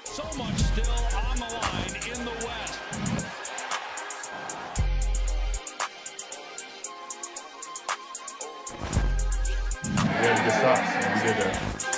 So much still on the line in the West. Yeah, good stuff. We did it.